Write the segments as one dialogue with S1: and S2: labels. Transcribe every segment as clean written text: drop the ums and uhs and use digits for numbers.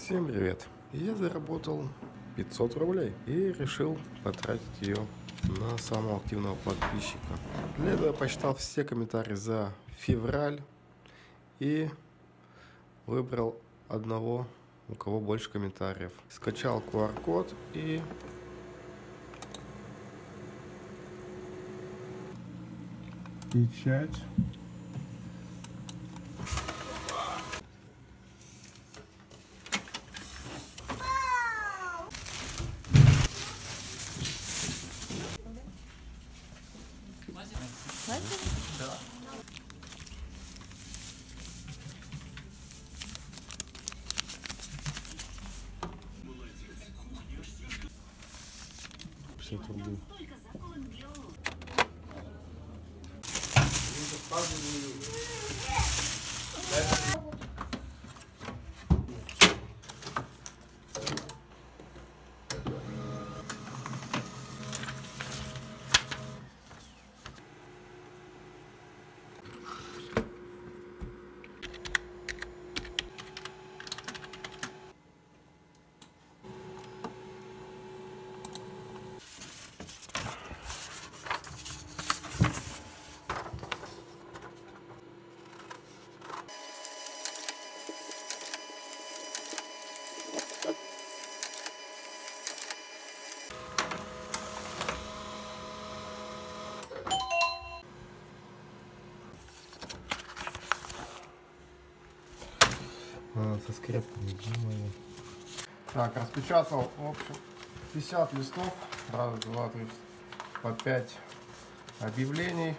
S1: Всем привет! Я заработал 500 рублей и решил потратить ее на самого активного подписчика. Для этого я почитал все комментарии за февраль и выбрал одного, у кого больше комментариев. Скачал QR-код и
S2: печать.
S3: Да.
S1: рублей. Со скрепками, думаю. Так, распечатал, в общем, 50 листов, раз, два, три, по 5 объявлений.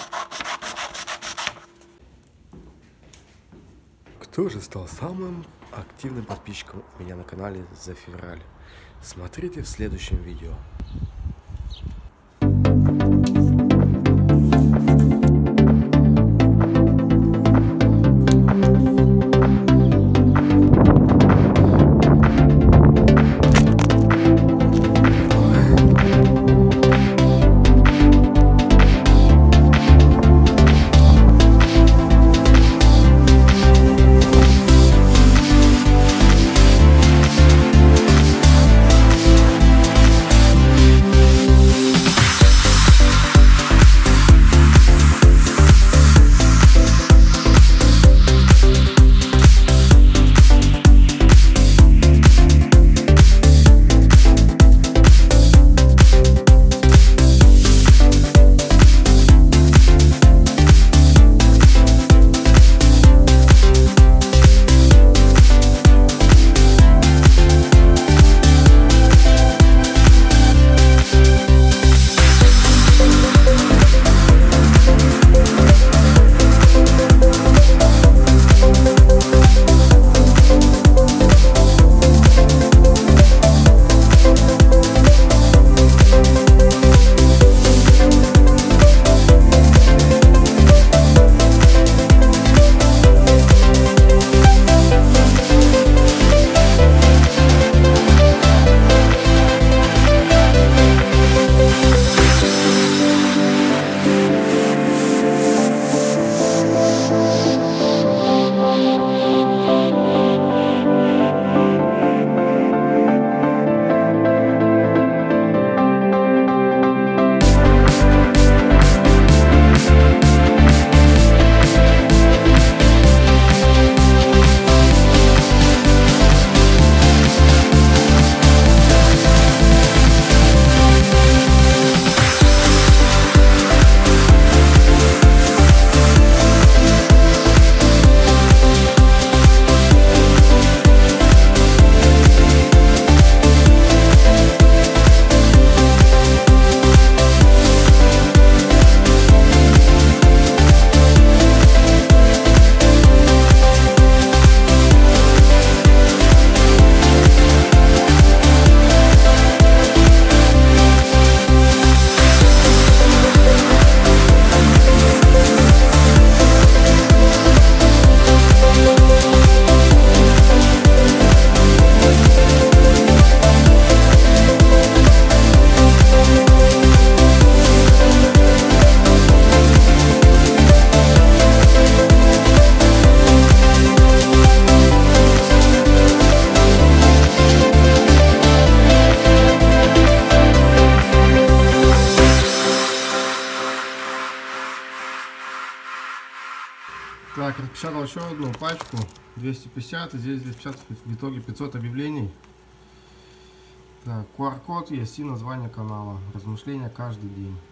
S1: Кто же стал самым активным подписчиком у меня на канале за февраль? Смотрите в следующем видео. Так, распечатал еще одну пачку. 250, и здесь 250, в итоге 500 объявлений. Так, QR-код есть и название канала. Размышления каждый день.